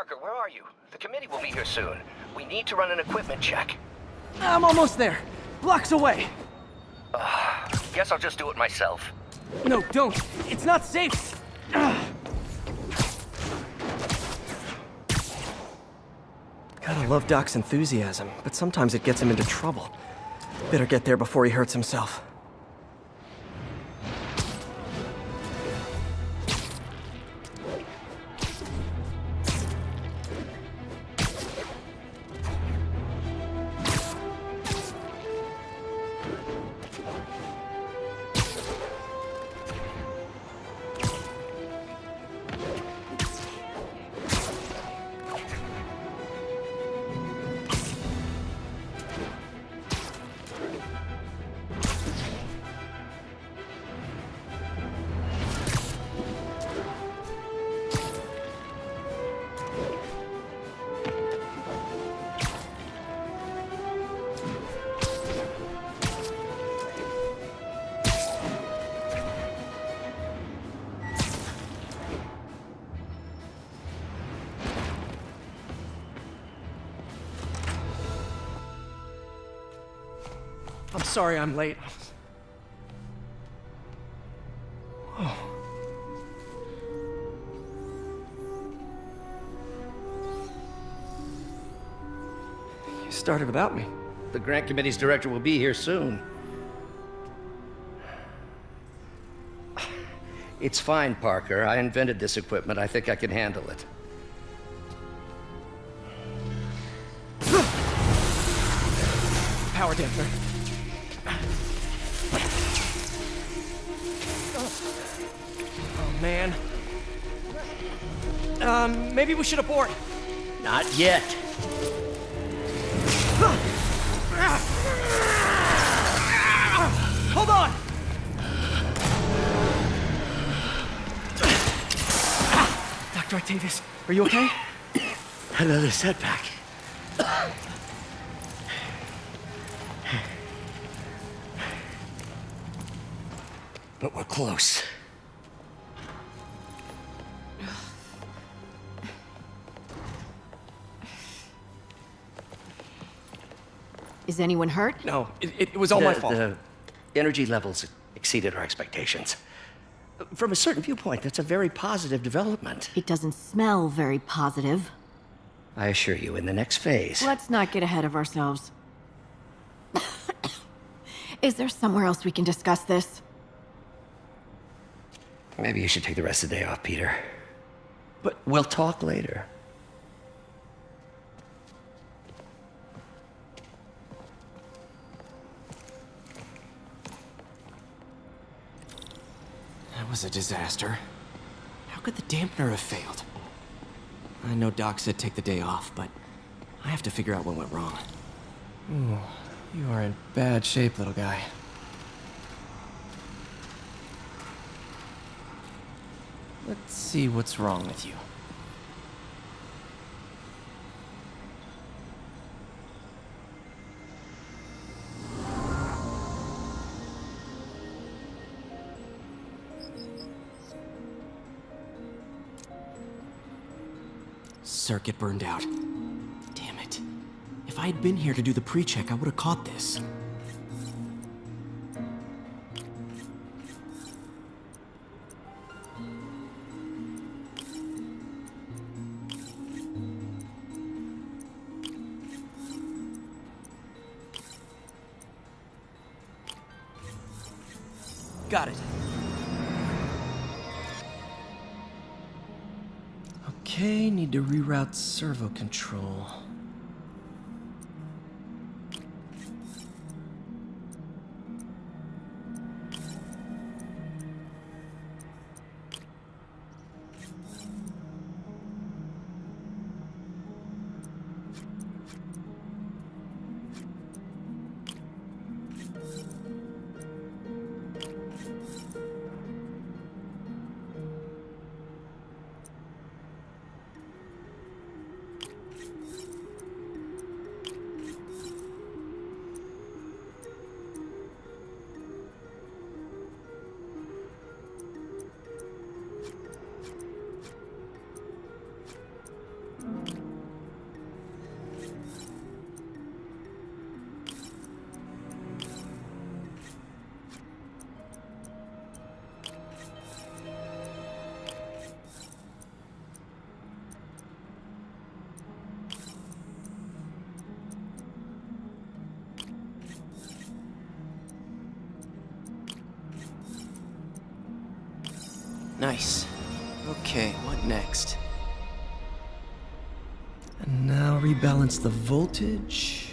Parker, where are you? The committee will be here soon. We need to run an equipment check. I'm almost there. Blocks away. Guess I'll just do it myself. No, don't. It's not safe. Gotta love Doc's enthusiasm, but sometimes it gets him into trouble. Better get there before he hurts himself. I'm sorry I'm late. Oh. You started without me. The grant committee's director will be here soon. It's fine, Parker. I invented this equipment. I think I can handle it. Power dampener. Oh, man. Maybe we should abort. Not yet. Hold on! Dr. Octavius, are you okay? Another setback. But we're close. Is anyone hurt? No, it was all my fault. The energy levels exceeded our expectations. From a certain viewpoint, that's a very positive development. It doesn't smell very positive. I assure you, in the next phase... Let's not get ahead of ourselves. Is there somewhere else we can discuss this? Maybe you should take the rest of the day off, Peter. But we'll talk later. That was a disaster. How could the dampener have failed? I know Doc said take the day off, but I have to figure out what went wrong. Ooh, you are in bad shape, little guy. Let's see what's wrong with you. Circuit burned out. Damn it. If I had been here to do the pre-check, I would have caught this. Got it. Okay, need to reroute servo control. Nice. Okay, what next? And now rebalance the voltage.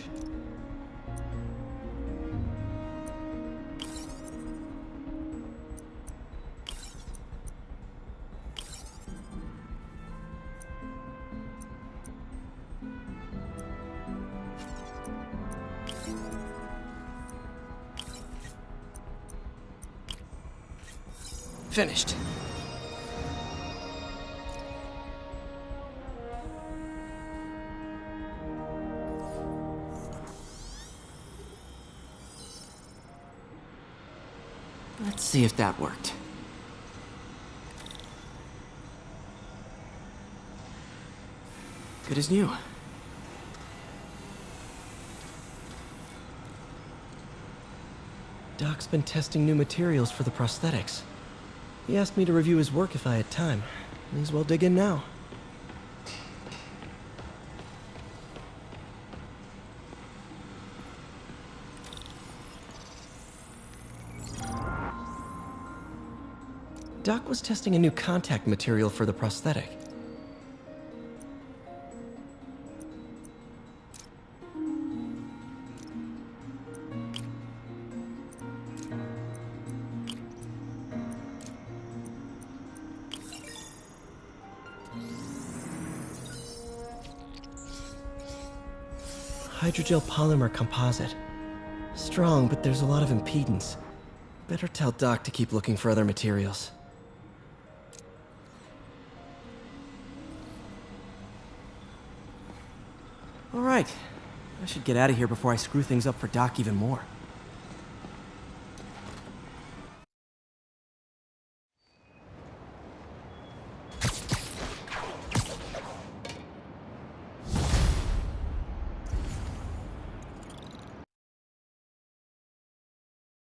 Finished. Let's see if that worked. Good as new. Doc's been testing new materials for the prosthetics. He asked me to review his work if I had time. May as well dig in now. Doc was testing a new contact material for the prosthetic. Hydrogel polymer composite. Strong, but there's a lot of impedance. Better tell Doc to keep looking for other materials. All right. I should get out of here before I screw things up for Doc even more.